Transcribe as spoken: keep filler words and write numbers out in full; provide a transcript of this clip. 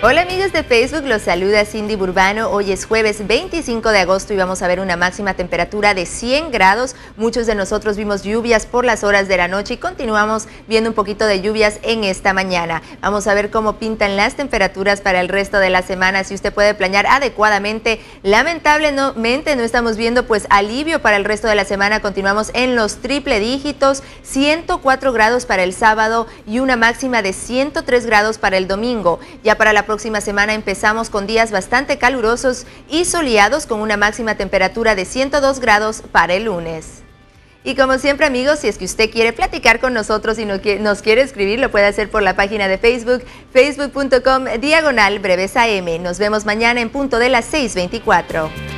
Hola amigos de Facebook, los saluda Cindy Burbano. Hoy es jueves veinticinco de agosto y vamos a ver una máxima temperatura de cien grados. Muchos de nosotros vimos lluvias por las horas de la noche y continuamos viendo un poquito de lluvias en esta mañana. Vamos a ver cómo pintan las temperaturas para el resto de la semana, si usted puede planear adecuadamente. Lamentablemente no estamos viendo pues alivio para el resto de la semana. Continuamos en los triple dígitos, ciento cuatro grados para el sábado y una máxima de ciento tres grados para el domingo. Ya para la próxima semana empezamos con días bastante calurosos y soleados con una máxima temperatura de ciento dos grados para el lunes. Y como siempre amigos, si es que usted quiere platicar con nosotros y nos quiere escribir, lo puede hacer por la página de Facebook, facebook punto com diagonal breves A M. Nos vemos mañana en punto de las seis veinticuatro.